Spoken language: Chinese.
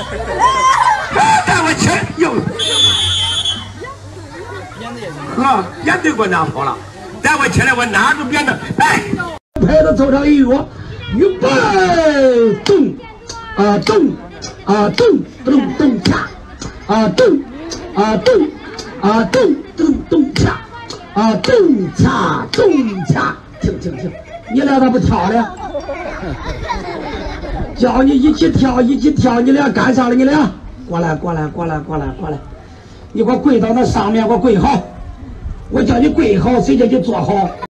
带我去哟！啊，演对过拿跑了，带我起来，我哪都变得哎，拍子走上一约，预备动，动，动，动动恰，动，动，动动动恰，动恰动恰，停，你俩咋不跳呢？叫你一起跳，你俩干啥了？你俩过来，你给我跪到那上面，给我跪好。我叫你跪好，谁叫你坐好？